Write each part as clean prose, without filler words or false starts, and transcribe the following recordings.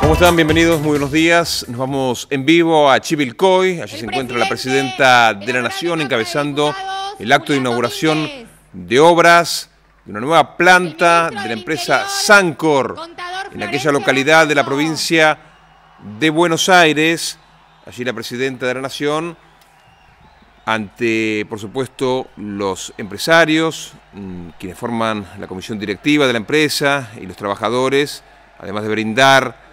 ¿Cómo están? Bienvenidos, muy buenos días. Nos vamos en vivo a Chivilcoy. Allí se encuentra la presidenta de la Nación encabezando el acto de inauguración de obras de una nueva planta de la empresa Sancor en aquella localidad de la provincia de Buenos Aires. Allí la presidenta de la Nación, ante, por supuesto, los empresarios, quienes forman la comisión directiva de la empresa y los trabajadores, además de brindar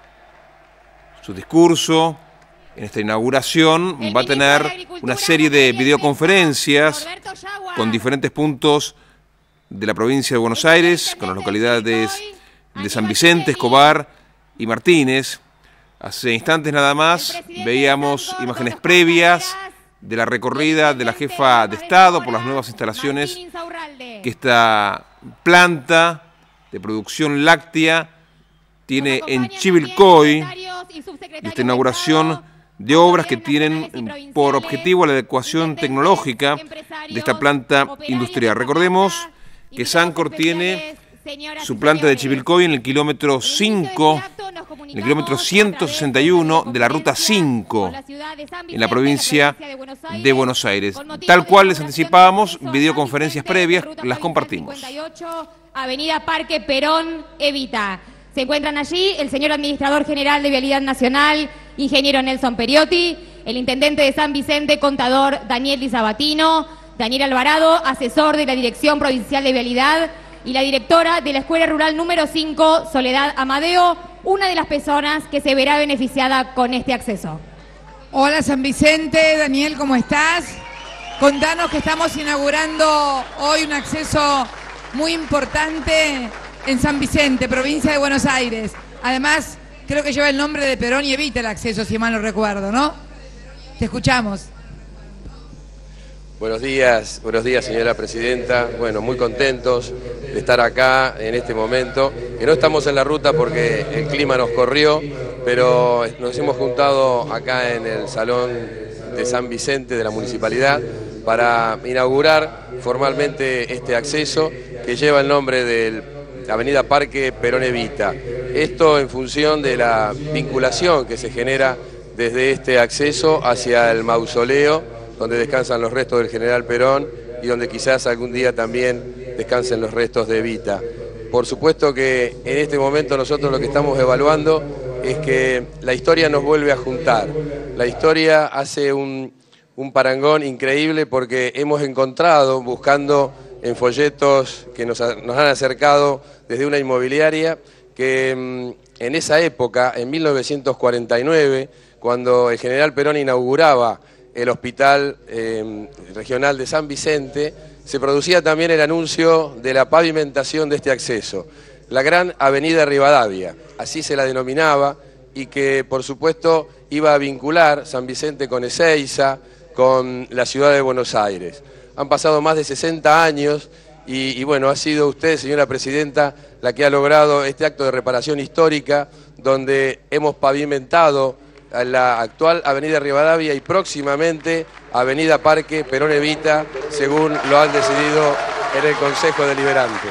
su discurso en esta inauguración, va a tener una serie de videoconferencias con diferentes puntos de la provincia de Buenos Aires, con las localidades de San Vicente, Escobar y Martínez. Hace instantes nada más veíamos imágenes previas de la recorrida de la jefa de Estado por las nuevas instalaciones que esta planta de producción láctea tiene en Chivilcoy, esta inauguración de obras que tienen por objetivo la adecuación tecnológica de esta planta industrial. Recordemos que Sancor tiene su planta de Chivilcoy en el kilómetro 5, en el kilómetro 161 de la ruta 5, en la provincia de Buenos Aires. Tal cual les anticipábamos, videoconferencias previas, las compartimos. Avenida Parque Perón Evita. Se encuentran allí el señor Administrador General de Vialidad Nacional, ingeniero Nelson Periotti, el Intendente de San Vicente, contador Daniel Di Sabatino, Daniel Alvarado, asesor de la Dirección Provincial de Vialidad, y la directora de la Escuela Rural número 5, Soledad Amadeo, una de las personas que se verá beneficiada con este acceso. Hola San Vicente, Daniel, ¿cómo estás? Contanos que estamos inaugurando hoy un acceso muy importante en San Vicente, provincia de Buenos Aires. Además, creo que lleva el nombre de Perón y Evita el acceso, si mal no recuerdo, ¿no? Te escuchamos. Buenos días señora presidenta. Bueno, muy contentos de estar acá en este momento, que no estamos en la ruta porque el clima nos corrió, pero nos hemos juntado acá en el Salón de San Vicente de la Municipalidad para inaugurar formalmente este acceso que lleva el nombre de la Avenida Parque Perón Evita. Esto en función de la vinculación que se genera desde este acceso hacia el mausoleo, donde descansan los restos del general Perón y donde quizás algún día también descansen los restos de Evita. Por supuesto que en este momento nosotros lo que estamos evaluando es que la historia nos vuelve a juntar. La historia hace un parangón increíble porque hemos encontrado, buscando en folletos que nos han acercado desde una inmobiliaria, que en esa época, en 1949, cuando el general Perón inauguraba el Hospital Regional de San Vicente, se producía también el anuncio de la pavimentación de este acceso, la Gran Avenida Rivadavia, así se la denominaba, y que por supuesto iba a vincular San Vicente con Ezeiza, con la ciudad de Buenos Aires. Han pasado más de 60 años y bueno, ha sido usted, señora presidenta, la que ha logrado este acto de reparación histórica, donde hemos pavimentado la actual Avenida Rivadavia y próximamente Avenida Parque Perón Evita, según lo han decidido en el Consejo Deliberante.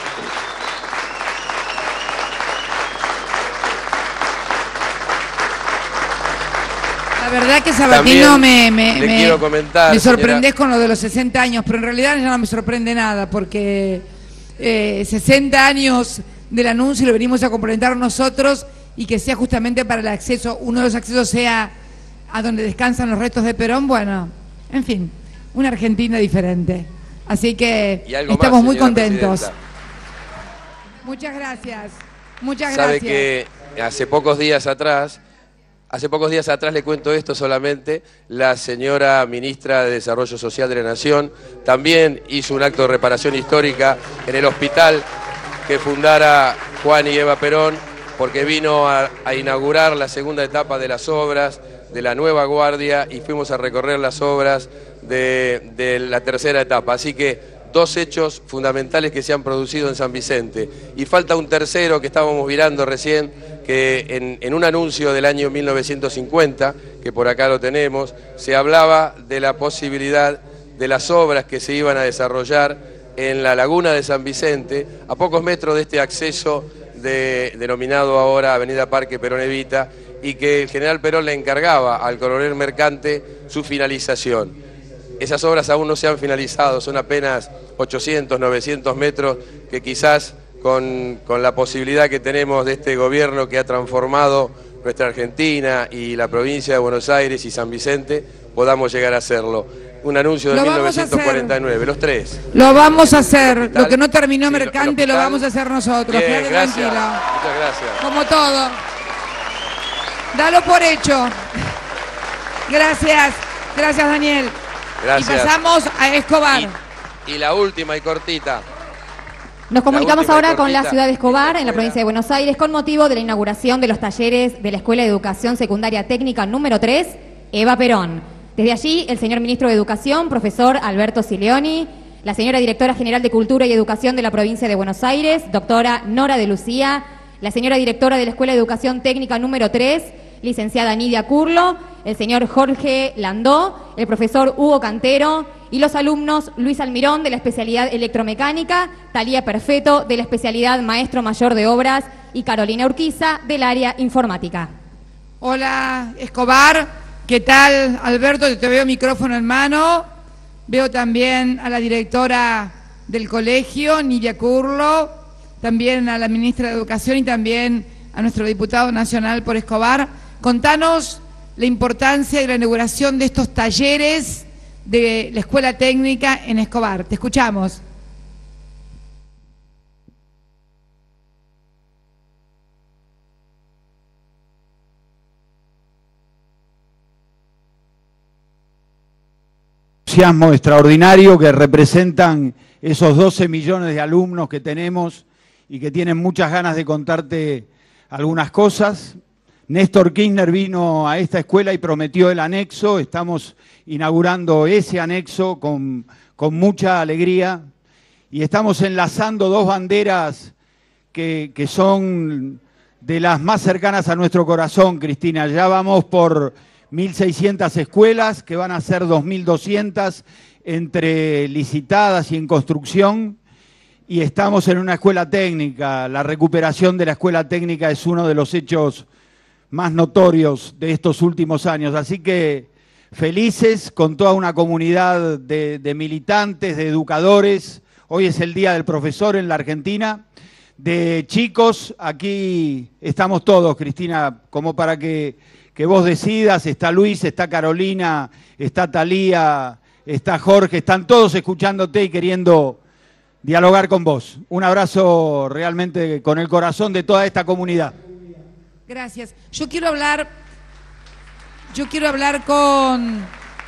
La verdad que Sabatino quiero comentar, me sorprendés señora, con lo de los 60 años, pero en realidad ya no me sorprende nada, porque 60 años del anuncio lo venimos a complementar nosotros, y que sea justamente para el acceso, uno de los accesos sea a donde descansan los restos de Perón. Bueno, en fin, una Argentina diferente. Así que estamos muy contentos. Presidenta. Muchas gracias. Muchas Sabe gracias. que hace pocos días atrás, le cuento esto solamente, la señora ministra de Desarrollo Social de la Nación también hizo un acto de reparación histórica en el hospital que fundara Juan y Eva Perón, porque vino a inaugurar la segunda etapa de las obras de la nueva guardia y fuimos a recorrer las obras de la tercera etapa. Así que dos hechos fundamentales que se han producido en San Vicente. Y falta un tercero que estábamos mirando recién, que en un anuncio del año 1950, que por acá lo tenemos, se hablaba de la posibilidad de las obras que se iban a desarrollar en la laguna de San Vicente, a pocos metros de este acceso denominado ahora Avenida Parque Perón Evita, y que el general Perón le encargaba al coronel Mercante su finalización. Esas obras aún no se han finalizado, son apenas 800, 900 metros que quizás con la posibilidad que tenemos de este gobierno que ha transformado nuestra Argentina y la provincia de Buenos Aires y San Vicente, podamos llegar a hacerlo. Un anuncio de 1949, los tres. Lo vamos a hacer, lo que no terminó Mercante lo vamos a hacer nosotros. Bien, gracias. Tranquilo. Muchas gracias. Como todo. Dalo por hecho. Gracias, gracias Daniel. Gracias. Y pasamos a Escobar. Y la última y cortita. Nos comunicamos última y ahora con la cortita. ciudad de Escobar, en la provincia de Buenos Aires, con motivo de la inauguración de los talleres de la Escuela de Educación Secundaria Técnica número 3, Eva Perón. Desde allí, el señor ministro de Educación, profesor Alberto Sileoni, la señora directora general de Cultura y Educación de la provincia de Buenos Aires, doctora Nora de Lucía, la señora directora de la Escuela de Educación Técnica número 3, licenciada Nidia Curlo, el señor Jorge Landó, el profesor Hugo Cantero y los alumnos Luis Almirón de la especialidad electromecánica, Talía Perfeto de la especialidad maestro mayor de obras y Carolina Urquiza del área informática. Hola Escobar, ¿qué tal Alberto? Te veo micrófono en mano, veo también a la directora del colegio, Nidia Curlo, también a la ministra de Educación y también a nuestro diputado nacional por Escobar. Contanos la importancia de la inauguración de estos talleres de la Escuela Técnica en Escobar. Te escuchamos. Entusiasmo extraordinario que representan esos 12 millones de alumnos que tenemos y que tienen muchas ganas de contarte algunas cosas. Néstor Kirchner vino a esta escuela y prometió el anexo. Estamos inaugurando ese anexo con mucha alegría y estamos enlazando dos banderas que son de las más cercanas a nuestro corazón, Cristina. Ya vamos por 1.600 escuelas, que van a ser 2.200 entre licitadas y en construcción, y estamos en una escuela técnica. La recuperación de la escuela técnica es uno de los hechos más notorios de estos últimos años, así que felices con toda una comunidad de militantes, de educadores. Hoy es el Día del Profesor en la Argentina. De chicos, aquí estamos todos, Cristina, como para que vos decidas. Está Luis, está Carolina, está Talía, está Jorge, están todos escuchándote y queriendo dialogar con vos. Un abrazo realmente con el corazón de toda esta comunidad. Gracias. Yo quiero hablar con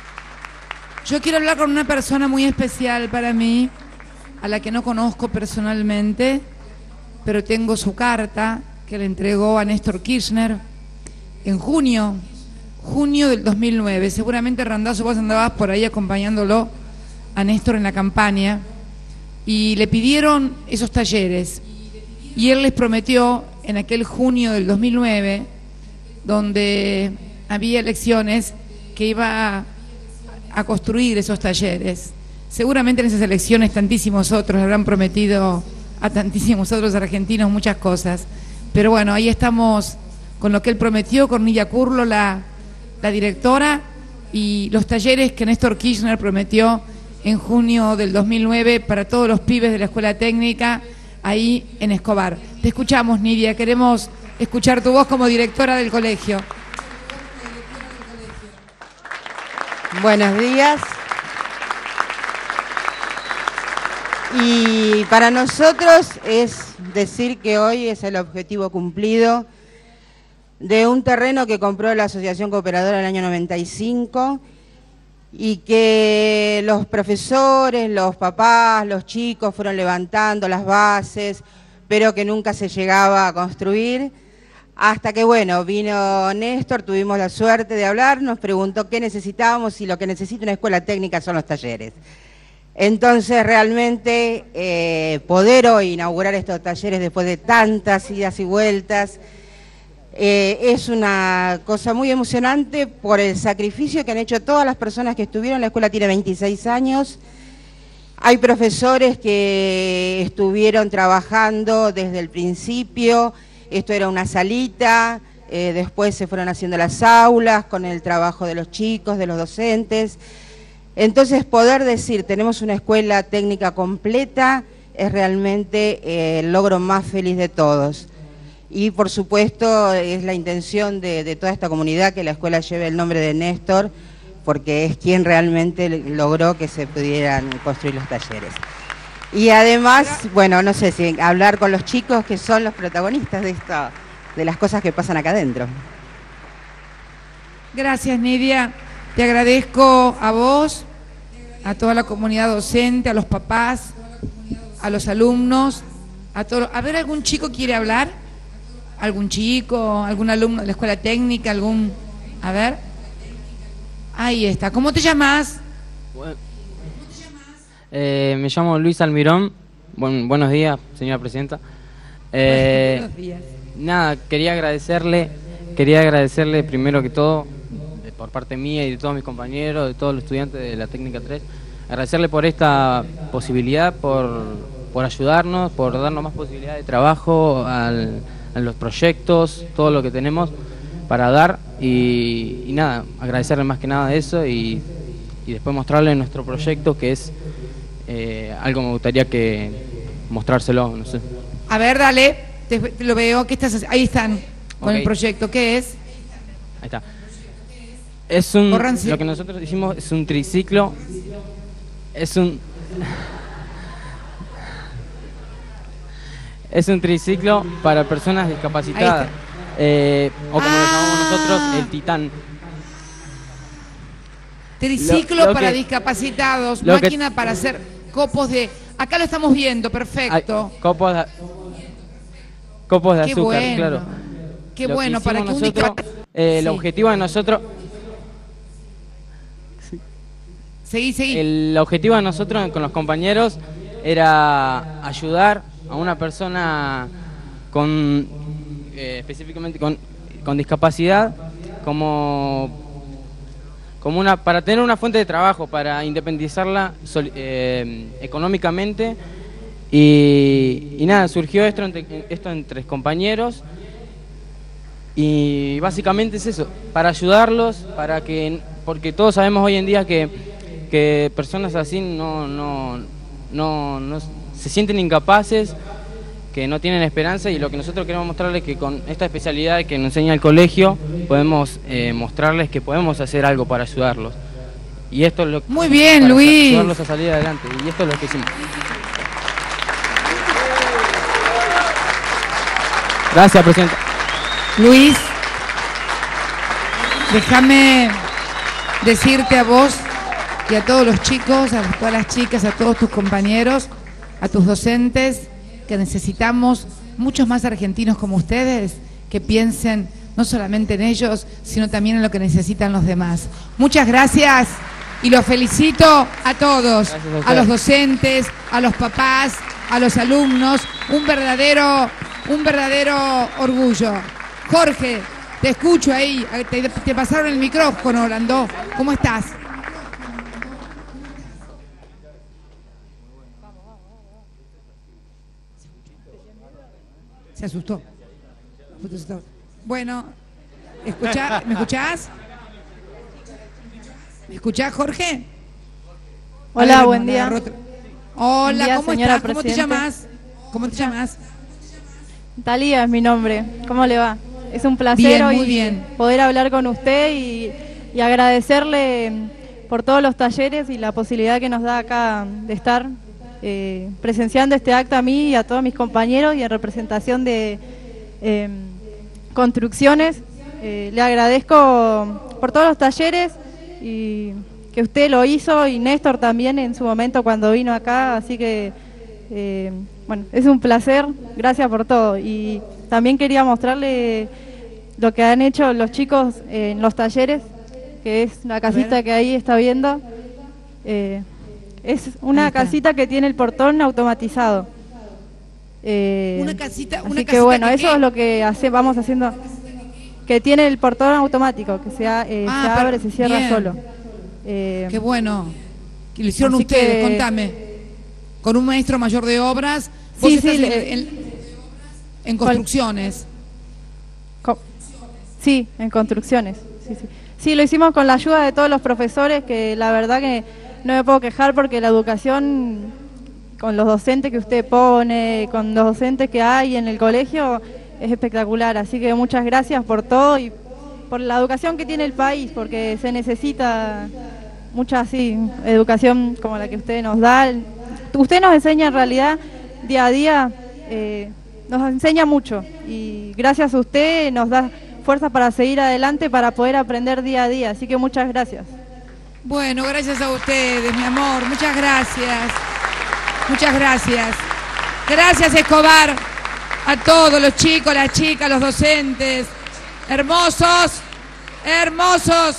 una persona muy especial para mí, a la que no conozco personalmente, pero tengo su carta que le entregó a Néstor Kirchner en junio del 2009. Seguramente, Randazzo, vos andabas por ahí acompañándolo a Néstor en la campaña, y le pidieron esos talleres, y él les prometió en aquel junio del 2009, donde había elecciones, que iba a construir esos talleres. Seguramente en esas elecciones tantísimos otros le habrán prometido a tantísimos otros argentinos muchas cosas, pero bueno, ahí estamos con lo que él prometió, con Nidia Curlo, la directora, y los talleres que Néstor Kirchner prometió en junio del 2009 para todos los pibes de la Escuela Técnica ahí en Escobar. Te escuchamos, Nidia, queremos escuchar tu voz como directora del colegio. Buenos días. Y para nosotros es decir que hoy es el objetivo cumplido de un terreno que compró la Asociación Cooperadora en el año 95 y que los profesores, los papás, los chicos fueron levantando las bases, pero que nunca se llegaba a construir, hasta que bueno, vino Néstor, tuvimos la suerte de hablar, nos preguntó qué necesitábamos, y lo que necesita una escuela técnica son los talleres. Entonces realmente poder hoy inaugurar estos talleres después de tantas idas y vueltas, es una cosa muy emocionante por el sacrificio que han hecho todas las personas que estuvieron. La escuela tiene 26 años Hay profesores que estuvieron trabajando desde el principio, esto era una salita, después se fueron haciendo las aulas con el trabajo de los chicos, de los docentes. Entonces poder decir tenemos una escuela técnica completa es realmente el logro más feliz de todos. Y por supuesto es la intención de toda esta comunidad que la escuela lleve el nombre de Néstor, porque es quien realmente logró que se pudieran construir los talleres. Y además, bueno, no sé si hablar con los chicos que son los protagonistas de esto, de las cosas que pasan acá adentro. Gracias, Nidia. Te agradezco a vos, a toda la comunidad docente, a los papás, a los alumnos, a todos. A ver, ¿algún chico quiere hablar? ¿Algún chico, algún alumno de la escuela técnica, algún...? A ver. Ahí está. ¿Cómo te llamas? Me llamo Luis Almirón. Buenos días, señora presidenta. Buenos días. Nada, quería agradecerle primero que todo, por parte mía y de todos mis compañeros, de todos los estudiantes de la Técnica 3, agradecerle por esta posibilidad, por ayudarnos, por darnos más posibilidad de trabajo a los proyectos, todo lo que tenemos para dar y nada, agradecerle más que nada eso y después mostrarle nuestro proyecto, que es algo me gustaría que mostrárselo, no sé. A ver, dale, te lo veo, ¿qué estás haciendo? Ahí están, con Okay. el proyecto, ¿qué es? Ahí está. Lo que nosotros hicimos es un triciclo, es un triciclo para personas discapacitadas. O como lo llamamos nosotros, el Titán. Triciclo para discapacitados, máquina para hacer copos de... Acá lo estamos viendo, perfecto. Copos de Qué azúcar, bueno. claro. Qué Lo bueno, que para que hicimos un nosotros, el Sí. objetivo de nosotros... Seguí. El objetivo de nosotros con los compañeros era ayudar a una persona con específicamente con discapacidad para tener una fuente de trabajo, para independizarla económicamente y nada, surgió esto entre compañeros y básicamente es eso, para ayudarlos, porque todos sabemos hoy en día que personas así no se sienten incapaces, que no tienen esperanza, y lo que nosotros queremos mostrarles es que con esta especialidad que nos enseña el colegio podemos mostrarles que podemos hacer algo para ayudarlos. Y esto es lo que Muy bien, para Luis. ayudarlos a salir adelante, y esto es lo que hicimos. Gracias, presidenta. Luis, déjame decirte a vos y a todos los chicos, a todas las chicas, a todos tus compañeros, a tus docentes, que necesitamos muchos más argentinos como ustedes, que piensen no solamente en ellos, sino también en lo que necesitan los demás. Muchas gracias y los felicito a todos, a los docentes, a los papás, a los alumnos, un verdadero orgullo. Jorge, te escucho ahí, te pasaron el micrófono, Orlando. ¿Cómo estás? Se asustó. Bueno, ¿me escuchás? ¿Me escuchás, Jorge? Hola, buen día. Hola, día, ¿cómo señora estás? ¿Cómo te presidente. llamas? ¿Cómo te llamas? Talía es mi nombre. ¿Cómo le va? Es un placer Bien, hoy muy bien. poder hablar con usted y agradecerle por todos los talleres y la posibilidad que nos da acá de estar presenciando este acto a mí y a todos mis compañeros, y en representación de Construcciones. Le agradezco por todos los talleres y que usted lo hizo, y Néstor también en su momento cuando vino acá, así que bueno, es un placer, gracias por todo. Y también quería mostrarle lo que han hecho los chicos en los talleres, que es una casita que ahí está viendo. Es una casita que tiene el portón automatizado. Una casita, así que bueno, eso es lo que vamos haciendo, que tiene el portón automático, que se abre, se cierra bien. solo. Qué bueno. Que lo hicieron así ustedes, que contame. con un maestro mayor de obras. Vos Sí, estás sí, en construcciones. Sí, en construcciones. Sí, lo hicimos con la ayuda de todos los profesores, que la verdad que no me puedo quejar porque la educación, con los docentes que usted pone, con los docentes que hay en el colegio, es espectacular. Así que muchas gracias por todo y por la educación que tiene el país, porque se necesita mucha educación como la que usted nos da. Usted nos enseña en realidad día a día, nos enseña mucho y gracias a usted nos da fuerza para seguir adelante, para poder aprender día a día. Así que muchas gracias. Bueno, gracias a ustedes, mi amor. Muchas gracias. Muchas gracias. Gracias, Escobar, a todos los chicos, las chicas, los docentes. Hermosos, hermosos.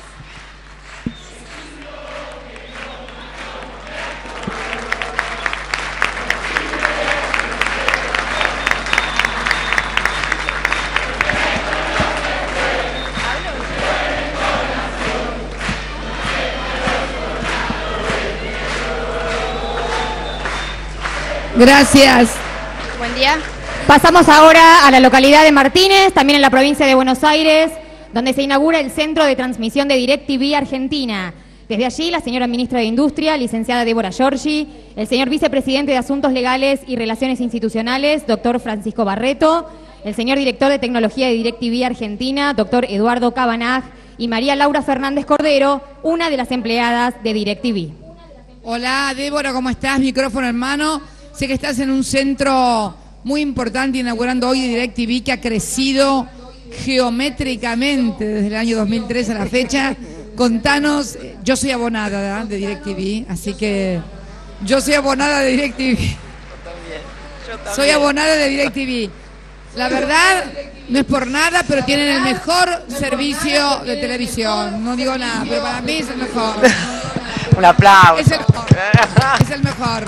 Gracias. Buen día. Pasamos ahora a la localidad de Martínez, también en la provincia de Buenos Aires, donde se inaugura el Centro de Transmisión de DirecTV Argentina. Desde allí, la señora ministra de Industria, licenciada Débora Giorgi, el señor vicepresidente de Asuntos Legales y Relaciones Institucionales, doctor Francisco Barreto, el señor director de Tecnología de DirecTV Argentina, doctor Eduardo Cabanag, y María Laura Fernández Cordero, una de las empleadas de DirecTV. Hola, Débora, ¿cómo estás? Micrófono en mano. Sé que estás en un centro muy importante inaugurando hoy DirecTV, que ha crecido geométricamente desde el año 2003 a la fecha. Contanos, yo soy abonada, ¿verdad?, de DirecTV, así que yo soy abonada de DirecTV. Yo también. Soy abonada de DirecTV. La verdad, no es por nada, pero tienen el mejor servicio de televisión. No digo nada, pero para mí es el mejor. Un aplauso. Es el mejor. Es el mejor.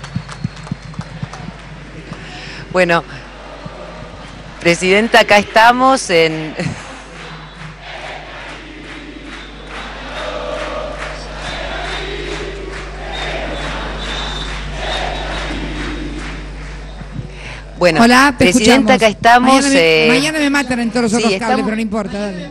Bueno, Presidenta, acá estamos en... Bueno, hola, te Presidenta, escuchamos. acá estamos... Mañana me matan en todos los otros cables, estamos... pero no importa. Dale.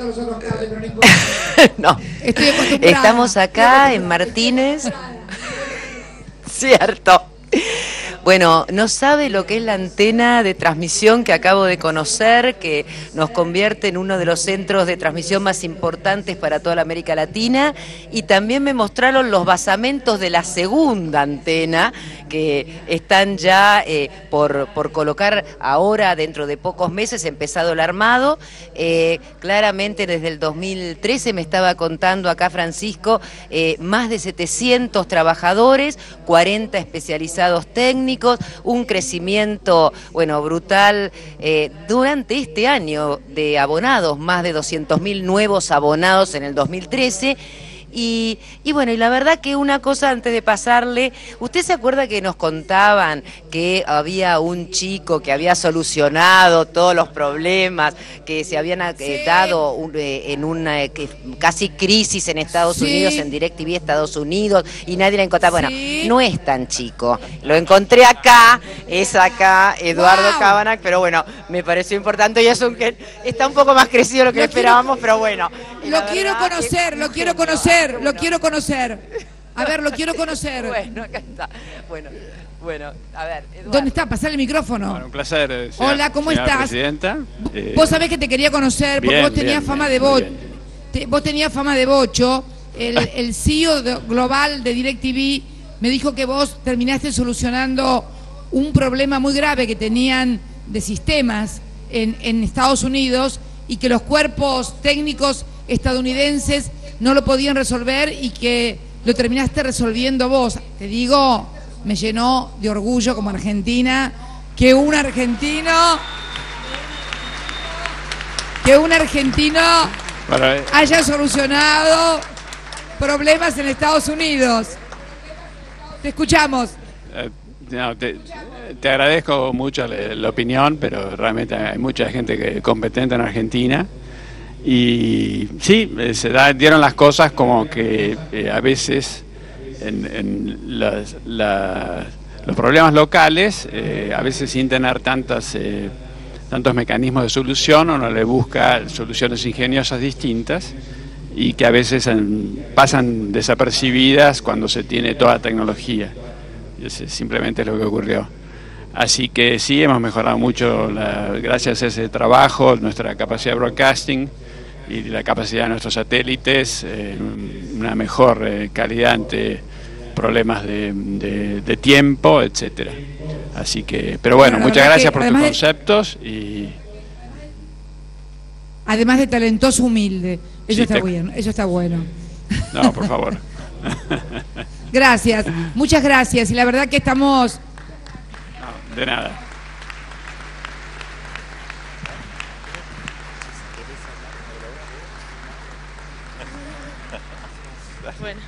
No, estoy acostumbrada. Estamos acá en Martínez. Cierto. Bueno, no sabe lo que es la antena de transmisión que acabo de conocer, que nos convierte en uno de los centros de transmisión más importantes para toda la América Latina, y también me mostraron los basamentos de la segunda antena, que están ya por colocar ahora, dentro de pocos meses, empezado el armado. Claramente desde el 2013 me estaba contando acá Francisco, más de 700 trabajadores, 40 especializados técnicos, un crecimiento, bueno, brutal durante este año de abonados, más de 200.000 nuevos abonados en el 2013. Y bueno, y la verdad que una cosa antes de pasarle, ¿usted se acuerda que nos contaban que había un chico que había solucionado todos los problemas, que se habían dado en una casi crisis en Estados Unidos, en DirecTV Estados Unidos, y nadie la encontraba? Bueno, no es tan chico, lo encontré acá, es acá, Eduardo Cabanag, pero bueno, me pareció importante, y es que está un poco más crecido de lo que esperábamos, pero bueno. Lo quiero conocer, lo quiero conocer. Lo quiero conocer. A ver, lo quiero conocer. Bueno, acá está. Bueno, a ver, Eduardo. ¿Dónde está? Pasar el micrófono. Bueno, un placer. Hola, ¿cómo estás? Presidenta. Vos sabés que te quería conocer porque vos tenías fama de bocho. Vos tenías fama de bocho. El CEO global de DirecTV me dijo que vos terminaste solucionando un problema muy grave que tenían de sistemas en Estados Unidos, y que los cuerpos técnicos estadounidenses no lo podían resolver, y que lo terminaste resolviendo vos. Te digo, me llenó de orgullo como argentina que un argentino haya solucionado problemas en Estados Unidos. Te escuchamos. No, te agradezco mucho la opinión, pero realmente hay mucha gente competente en Argentina. Y sí, dieron las cosas como que a veces los problemas locales, a veces sin tener tantos mecanismos de solución, uno le busca soluciones ingeniosas distintas y que a veces pasan desapercibidas cuando se tiene toda la tecnología. Y eso simplemente es lo que ocurrió. Así que sí, hemos mejorado mucho, gracias a ese trabajo, nuestra capacidad de broadcasting y la capacidad de nuestros satélites, una mejor calidad ante problemas de tiempo, etcétera. Así que, pero bueno, muchas gracias por tus conceptos y... Además de talentoso, humilde. Eso está bien, eso está bueno. No, por favor. Gracias, muchas gracias. Y la verdad que estamos... No, de nada. Bueno.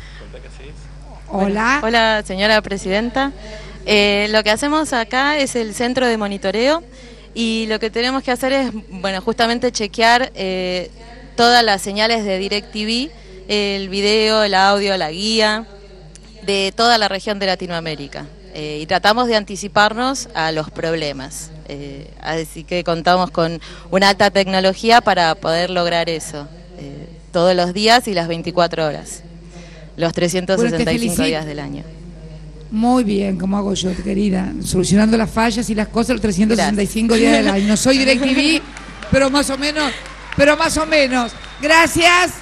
Hola. Hola, señora presidenta. Lo que hacemos acá es el centro de monitoreo y lo que tenemos que hacer es, bueno, justamente chequear todas las señales de DirecTV, el video, el audio, la guía de toda la región de Latinoamérica. Y tratamos de anticiparnos a los problemas. Así que contamos con una alta tecnología para poder lograr eso, todos los días y las 24 horas, los 365 días del año. Muy bien, como hago yo, querida, solucionando las fallas y las cosas los 365 días del año. No soy DirecTV, pero más o menos, Gracias.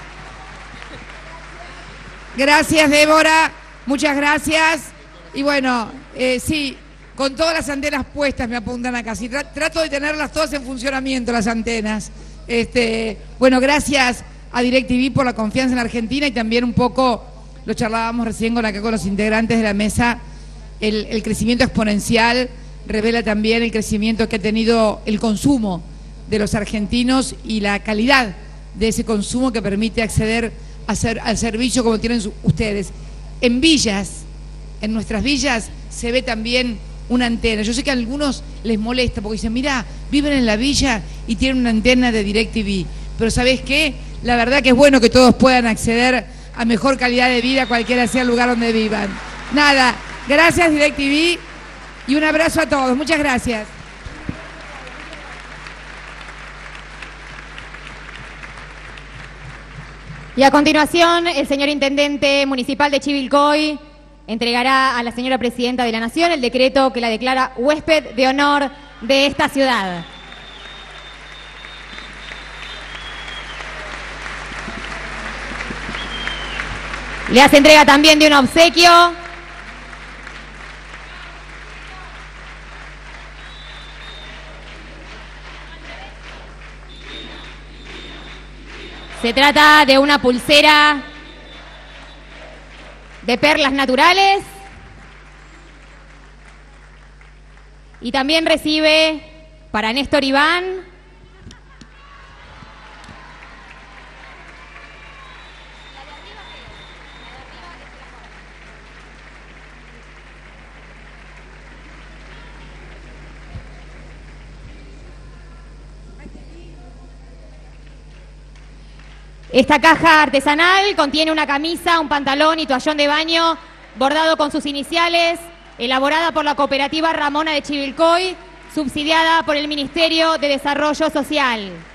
Gracias, Débora. Muchas gracias. Y bueno, sí, con todas las antenas puestas me apuntan acá. Sí, trato de tenerlas todas en funcionamiento, las antenas. Bueno, gracias a DirecTV por la confianza en Argentina y también un poco... Lo charlábamos recién con los integrantes de la mesa, el crecimiento exponencial revela también el crecimiento que ha tenido el consumo de los argentinos y la calidad de ese consumo que permite acceder al servicio como tienen ustedes. En villas, en nuestras villas, se ve también una antena. Yo sé que a algunos les molesta porque dicen, mira, viven en la villa y tienen una antena de DirecTV. Pero ¿sabés qué? La verdad que es bueno que todos puedan acceder a mejor calidad de vida, cualquiera sea el lugar donde vivan. Nada, gracias DirecTV y un abrazo a todos. Muchas gracias. Y a continuación, el señor Intendente Municipal de Chivilcoy entregará a la señora Presidenta de la Nación el decreto que la declara huésped de honor de esta ciudad. Le hace entrega también de un obsequio. Se trata de una pulsera de perlas naturales. Y también recibe para Néstor Iván esta caja artesanal. Contiene una camisa, un pantalón y toallón de baño bordado con sus iniciales, elaborada por la cooperativa Ramona de Chivilcoy, subsidiada por el Ministerio de Desarrollo Social.